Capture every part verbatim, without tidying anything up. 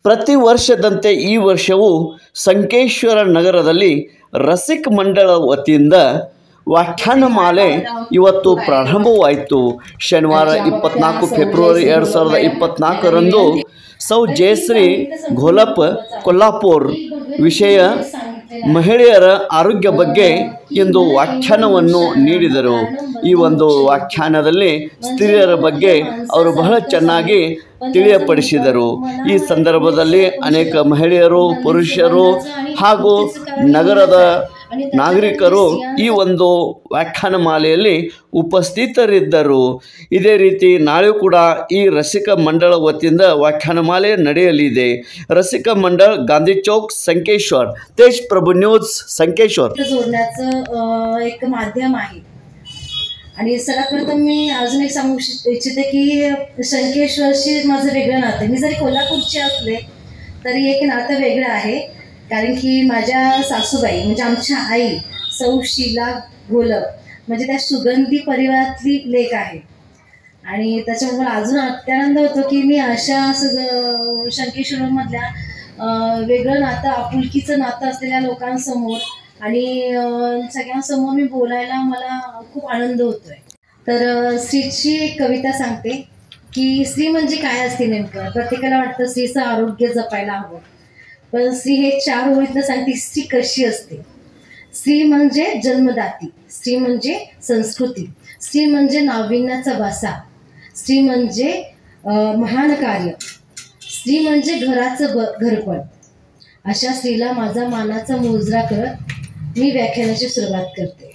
ಪ್ರತಿ ವರ್ಷದಂತೆ ಈ ವರ್ಷವೂ ಸಂಕೇಶ್ವರ ನಗರದಲ್ಲಿ ರಸಿಕ ಮಂಡಳ ವತಿಯಿಂದ ವ್ಯಾಖ್ಯಾನಮಾಲೆ ಇವತ್ತು ಪ್ರಾರಂಭವಾಯಿತು. ಶನಿವಾರ ಇಪ್ಪತ್ನಾಲ್ಕು ಫೆಬ್ರವರಿ ಎರಡು ಸಾವಿರದ ಇಪ್ಪತ್ನಾಲ್ಕರಂದು ಸೌ ಜಯಶ್ರೀ ಘೋಲಪ್ ಕೊಲ್ಲಾಪುರ್ ವಿಷಯ ಮಹಿಳೆಯರ ಆರೋಗ್ಯ ಬಗ್ಗೆ ಎಂದು ವ್ಯಾಖ್ಯಾನವನ್ನು ನೀಡಿದರು. ಈ ಒಂದು ವ್ಯಾಖ್ಯಾನದಲ್ಲಿ ಸ್ತ್ರೀಯರ ಬಗ್ಗೆ ಅವರು ಬಹಳ ಚೆನ್ನಾಗಿ ತಿಳಿಯಪಡಿಸಿದರು. ಈ ಸಂದರ್ಭದಲ್ಲಿ ಅನೇಕ ಮಹಿಳೆಯರು, ಪುರುಷರು ಹಾಗೂ ನಗರದ ನಾಗರಿಕರು ಈ ಒಂದು ವ್ಯಾಖ್ಯಾನಮಾಲೆಯಲ್ಲಿ ಉಪಸ್ಥಿತರಿದ್ದರು. ಇದೇ ರೀತಿ ನಾಳೆ ಕೂಡ ಈ ರಸಿಕ मंडळ वतीಯಿಂದ व्याख्यानमाले ನಡೆಯಲಿದೆ. रसिक मंडळ गांधी चौक संकेश्वर. तेज प्रभू न्यूज संकेश्वर जोडण्याचं एक माध्यम आहे. आणि सर्वात प्रथम मी अजून एक सांगू इच्छिते की संकेश्वरशी माझं वेगळं नातं. मी जरी कोल्हापूरचे असले तरी एक नातं वेगळं आहे. कारण की माझ्या सासूबाई म्हणजे आमच्या आई सौ शीला घोलप म्हणजे त्या सुगंधी परिवारातली लेक आहे. आणि त्याच्यामुळे मला अजून अत्यानंद होतो की मी अशा संकेश्वरमधल्या वेगळं नातं, आपुलकीचं नातं असलेल्या लोकांसमोर आणि सगळ्यांसमोर मी बोलायला मला खूप आनंद होतोय. तर स्त्रीची एक कविता सांगते की स्त्री म्हणजे काय असते नेमकं. प्रत्येकाला वाटतं स्त्रीचं आरोग्य जपायला हवं, पण स्त्री हे चार ओळीतनं सांगते स्त्री कशी असते. स्त्री म्हणजे जन्मदाती, स्त्री म्हणजे संस्कृती, स्त्री म्हणजे नाविन्याचा वासा, स्त्री म्हणजे महान कार्य, स्त्री म्हणजे घराचं ब घरपण. अशा स्त्रीला माझा मानाचा मुजरा करत मी व्याख्यानाची सुरुवात करते.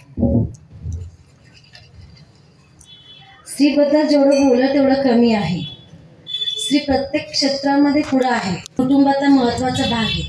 स्त्रीबद्दल जेवढं बोललं तेवढं कमी आहे. स्त्री प्रत्येक क्षेत्रामध्ये पुढे आहे. कुटुंबाचा महत्त्वाचा भाग आहे.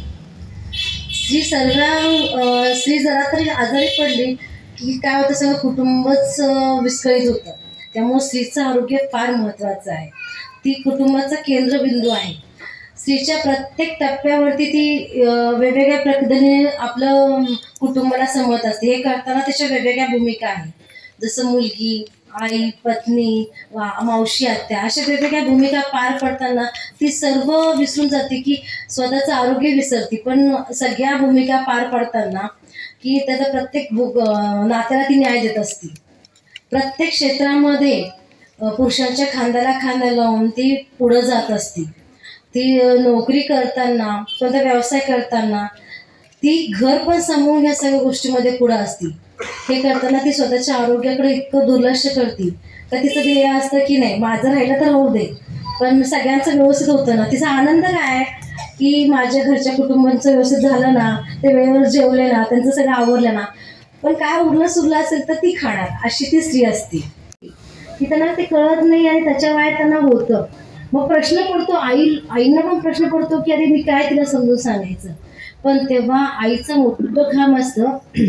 स्त्री सर्व स्त्री जरा तरी आजारी पडली की काय होतं, सगळं कुटुंबच विस्कळीत होतं. त्यामुळे स्त्रीचं आरोग्य फार महत्त्वाचं आहे. ती कुटुंबाचा केंद्रबिंदू आहे. स्त्रीच्या प्रत्येक टप्प्यावरती ती वेगवेगळ्या पद्धतीने आपलं कुटुंबाला सांभाळत असते. हे करताना त्याच्या वेगवेगळ्या भूमिका आहेत. जसं मुलगी, आई, पत्नी, मावशी, आत्या अशा वेगवेगळ्या भूमिका पार पडताना ती सर्व विसरून जाते की स्वतःचं आरोग्य विसरते. पण सगळ्या भूमिका पार पडताना की त्याचा प्रत्येक नात्याला ती न्याय देत असते. प्रत्येक क्षेत्रामध्ये पुरुषांच्या खांद्याला खांदा लावून ती पुढं जात असते. ती नोकरी करताना, कोणता व्यवसाय करताना ती घर पण सांभाळून ह्या सगळ्या गोष्टीमध्ये पुढं असते. हे करताना ती स्वतःच्या आरोग्याकडे इतकं दुर्लक्ष करते का तिचं ध्येय असतं की नाही माझं राहिलं तर होऊ दे, पण सगळ्यांचं व्यवस्थित होतं ना. तिचा आनंद काय की माझ्या घरच्या कुटुंबांचं व्यवस्थित झालं ना, ते वेळेवर जेवले ना, त्यांचं सगळं आवरलं ना, पण काय उरलं सुरलं असेल तर ती खाणार. अशी ती स्त्री असते की त्यांना ते कळत नाही आणि त्याच्या वयात त्यांना होतं. मग प्रश्न पडतो, आई आईंना पण प्रश्न पडतो की अरे मी काय तिला समजून सांगायचं. पण तेव्हा आईचं मोठं काम असतं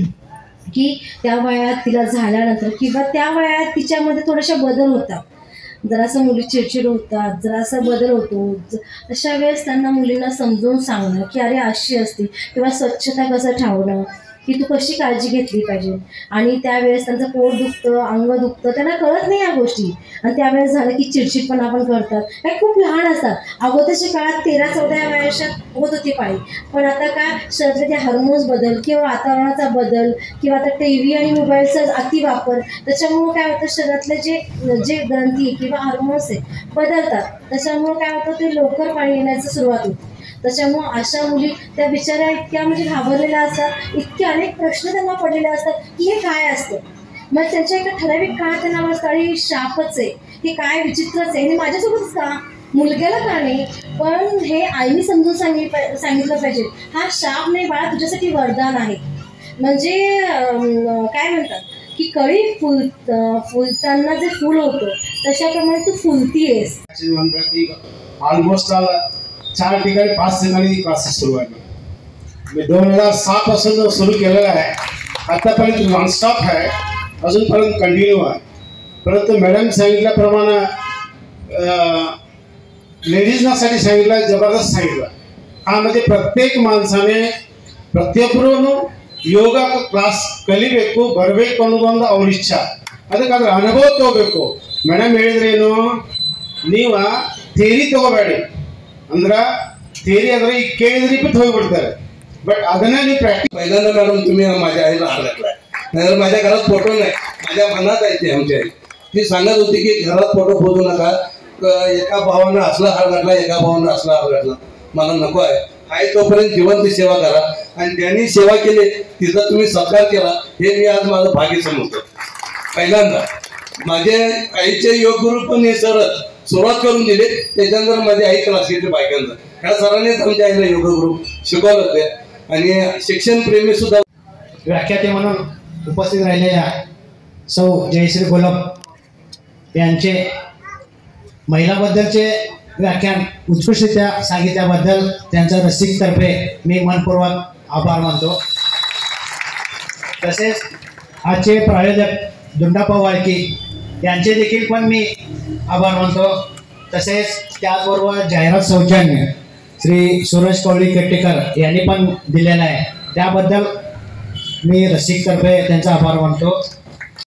की त्या वयात तिला झाल्यानंतर किंवा त्या वयात तिच्यामध्ये थोडेसे बदल होतात. जरासं मुली चिडचिड होतात, जरासा बदल होतो. अशा वेळेस त्यांना मुलींना समजून सांगणं की अरे अशी असते, किंवा स्वच्छता कसं ठेवणं, की तू कशी काळजी घेतली पाहिजे. आणि त्यावेळेस त्यांचं पोट दुखतं, अंग दुखतं, त्यांना कळत नाही या गोष्टी. आणि त्यावेळेस झालं की चिडचिडपणा पण करतात. हे खूप लहान असतात. अगोदरच्या काळात तेरा चौदा वर्षात होत होती पाळी, पण आता काय शरीरातले ते हार्मोन्स बदल किंवा वातावरणाचा बदल किंवा आता टी व्ही आणि मोबाईलचा अतिवापर, त्याच्यामुळं काय होतं शरीरातले जे जे ग्रंथी किंवा हार्मोन्स आहे बदलतात. त्याच्यामुळं काय होतं ते लवकर पाळी येण्याची सुरुवात होते. त्याच्यामुळं अशा मुली त्या बिचाऱ्या इतक्या म्हणजे घाबरलेल्या असतात. इतके अनेक प्रश्न त्यांना पडलेले असतात की हे काय असतं. मग त्यांच्या एका ठराविक काळात त्यांना वाटतं आणि शापच आहे, हे काय विचित्रच आहे, हे माझ्यासोबतच का, मुलग्याला का नाही. पण हे आईने समजून सांगित सांगितलं पाहिजे हा शाप नाही बाळा, तुझ्यासाठी वरदान आहे. म्हणजे काय म्हणतात की कळी फुल फुलताना जे फूल होतं तशाप्रमाणे तू फुलती आहेस. ऑलमोस्ट चार ठिकाणी पाच ठिकाणी क्लासेस सुरू आहे. मी दोन हजार सहा पासून सुरू केलेला आहे. आतापर्यंत नॉनस्टॉप आहे, अजूनपर्यंत कंटिन्यू आहे. परंतु मॅडम सांगितल्याप्रमाणे लेडीजनासाठी सांगितलं, जबरदस्त सांगितलं. हा म्हणजे प्रत्येक माणसाने ಪ್ರತಿಯೊಬ್ಬರೂ ಯೋಗ ಕ್ಲಾಸ್ ಕಲಿಬೇಕು, ಬರಬೇಕು ಅನ್ನೋದೊಂದು ಅವ್ರ ಇಚ್ಛೆ. ಅದಕ್ಕೆ ಅದ್ರ ಅನುಭವ ತಗೋಬೇಕು. ಮೇಡಮ್ ಹೇಳಿದ್ರೇನು, ನೀವು ಥಿಯರಿ ತಗೋಬೇಡಿ, ಅಂದ್ರೆ ಥಿಯರಿ ಆದರೆ ಕೇಳಿದ್ರಿ पण ಹೋಗ್ಬಿಡ್ತಾರೆ बट ಅದನ್ನ ನೀವು प्रॅक्टिस पहिल्यांदा मॅडम तुम्ही माझ्या आईला हार घातलाय नाहीतर माझ्या घरात फोटो नाही माझ्या मनात आहे ते आमच्या आई ती सांगत होती की घरात फोटो फोडू नका एका भावानं असला हार घातला एका भावानं असला हार घातला मला नको आहे आहे तोपर्यंत जिवंत सेवा करा आणि त्यांनी सेवा केली तिचा तुम्ही सत्कार केला हे मी आज माझं भाग्य समजतो पहिल्यांदा माझे आईचे योग गुरु पण हे सरच सुरुवात करून दिले त्याच्यानंतर माझी आई क्लास घेते बायकांचा ह्या सरांनीच आमच्या आईला योग गुरु शिकवलं होते आणि शिक्षण प्रेमी सुद्धा व्याख्याते म्हणून उपस्थित राहिलेल्या सौ जयश्री गोलप यांचे महिलाबद्दलचे व्याख्यान उत्कृष्टरित्या सांगितल्याबद्दल त्यांचा रसिकतर्फे मी मनपूर्वक आभार मानतो। तसेच आजचे प्रायोजक दुंडाप्पा वाळकी यांचे देखील पण मी आभार मानतो। तसेच त्याचबरोबर जाहिरात सौजन्य श्री सुरेश कवळी केट्टेकर यांनी पण दिलेला आहे त्याबद्दल मी रसिकतर्फे त्यांचा आभार मानतो।